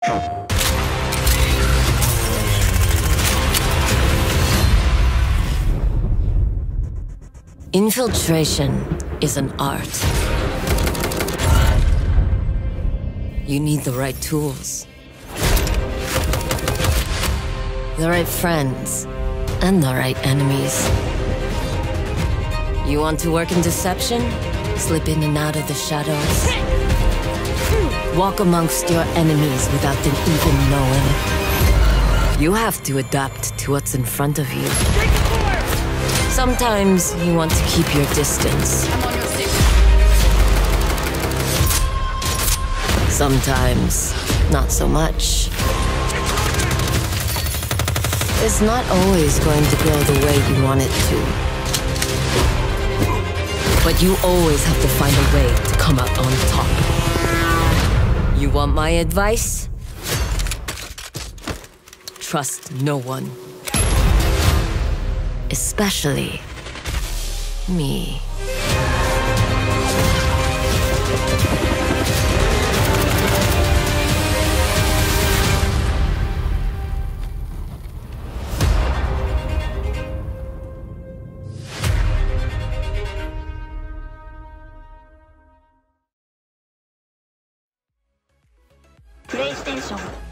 Infiltration is an art. You need the right tools, the right friends, and the right enemies. You want to work in deception? Slip in and out of the shadows. Walk amongst your enemies without them even knowing. You have to adapt to what's in front of you. Sometimes you want to keep your distance. I'm on your stick. Sometimes, not so much. It's not always going to go the way you want it to. But you always have to find a way to come out on top. You want my advice? Trust no one. Especially me. PlayStation